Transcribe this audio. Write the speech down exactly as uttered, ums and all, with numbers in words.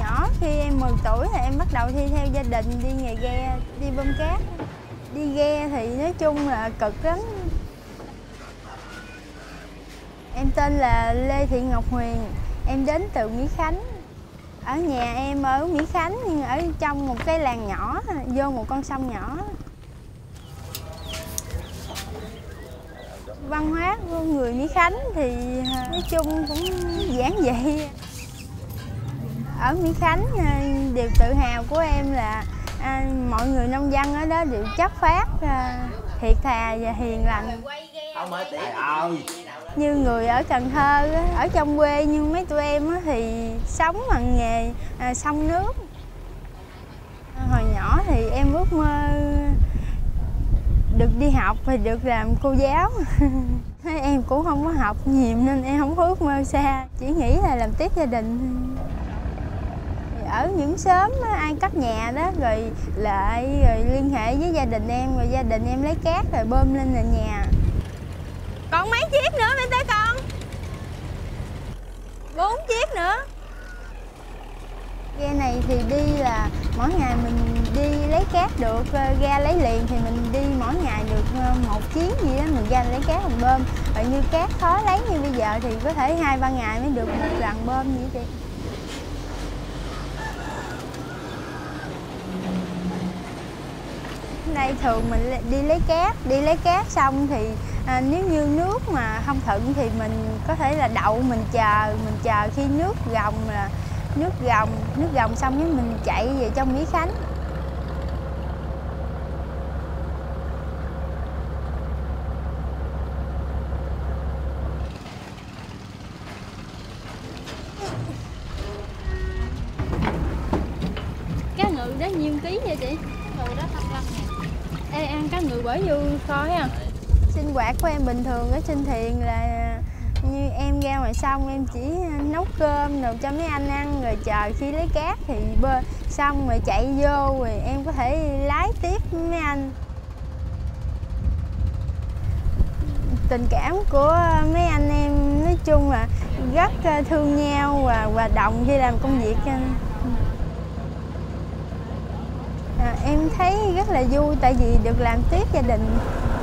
nhỏ khi em mười tuổi thì em bắt đầu thi theo gia đình đi nghề ghe, đi bơm cát. Đi ghe thì nói chung là cực lắm. Em tên là Lê Thị Ngọc Huyền, em đến từ Mỹ Khánh. Ở nhà em ở Mỹ Khánh nhưng ở trong một cái làng nhỏ, vô một con sông nhỏ. Văn hóa của người Mỹ Khánh thì nói chung cũng giản dị. Ở Mỹ Khánh điều tự hào của em là à, mọi người nông dân ở đó đều chất phác, à, thiệt thà và hiền lành. Như người ở Cần Thơ, ở trong quê như mấy tụi em thì sống bằng nghề à, xông nước. Hồi nhỏ thì em ước mơ được đi học và được làm cô giáo. Em cũng không có học nhiều nên em không có ước mơ xa, chỉ nghĩ là làm tiếp gia đình. Ở những xóm ai cất nhà đó rồi lại rồi liên hệ với gia đình em, rồi gia đình em lấy cát rồi bơm lên nền nhà. Còn mấy chiếc nữa bên tới con? Bốn chiếc nữa. Ghe này thì đi là mỗi ngày mình đi lấy cát được, ra lấy liền thì mình đi mỗi ngày được một chuyến gì đó, mình ra lấy cát mình bơm. Rồi như cát khó lấy như bây giờ thì có thể hai ba ngày mới được một lần bơm vậy chị. Đây thường mình đi lấy cát, đi lấy cát xong thì à, nếu như nước mà không thuận thì mình có thể là đậu mình chờ, mình chờ khi nước gồng là nước gồng, nước gồng xong cái mình chạy về trong Mỹ Khánh. Cá ngừ đó nhiêu ký vậy chị? Ngừ đó hai mươi lăm ngàn. Ê, ăn cá ngừ bởi vô khó ha. Sinh hoạt của em bình thường ở trên thuyền là như em ra ngoài sông em chỉ nấu cơm rồi cho mấy anh ăn, rồi chờ khi lấy cát thì bơi xong rồi chạy vô rồi em có thể lái tiếp với mấy anh. Tình cảm của mấy anh em nói chung là rất thương nhau và hòa đồng khi làm công việc. À, em thấy rất là vui tại vì được làm tiếp gia đình.